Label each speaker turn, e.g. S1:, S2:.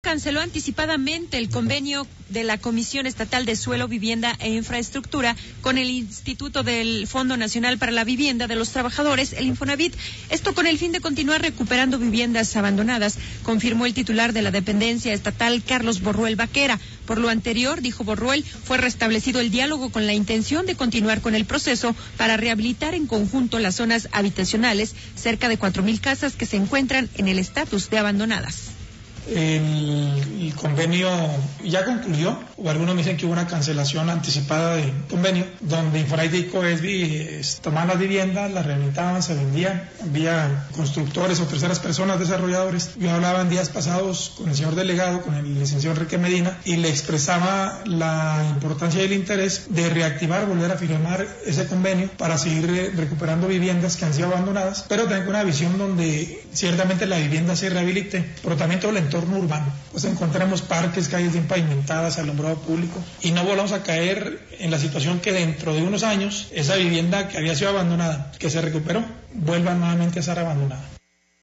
S1: Canceló anticipadamente el convenio de la Comisión Estatal de Suelo, Vivienda e Infraestructura con el Instituto del Fondo Nacional para la Vivienda de los Trabajadores, el Infonavit. Esto con el fin de continuar recuperando viviendas abandonadas, confirmó el titular de la dependencia estatal, Carlos Borruel Vaquera. Por lo anterior, dijo Borruel, fue restablecido el diálogo con la intención de continuar con el proceso para rehabilitar en conjunto las zonas habitacionales, cerca de 4,000 casas que se encuentran en el estatus de abandonadas.
S2: El convenio ya concluyó, o algunos me dicen que hubo una cancelación anticipada del convenio, donde Infonavit y Coesbi tomaban las viviendas, las rehabilitaban, se vendían, había constructores o terceras personas, desarrolladores. Yo hablaba en días pasados con el señor delegado, con el licenciado Enrique Medina, y le expresaba la importancia y el interés de reactivar, volver a firmar ese convenio para seguir recuperando viviendas que han sido abandonadas, pero también con una visión donde ciertamente la vivienda se rehabilite, pero también todo el entorno urbano. Pues encontramos parques, calles bien pavimentadas, alumbrado público, y no volvamos a caer en la situación que dentro de unos años esa vivienda que había sido abandonada, que se recuperó, vuelva nuevamente a ser abandonada.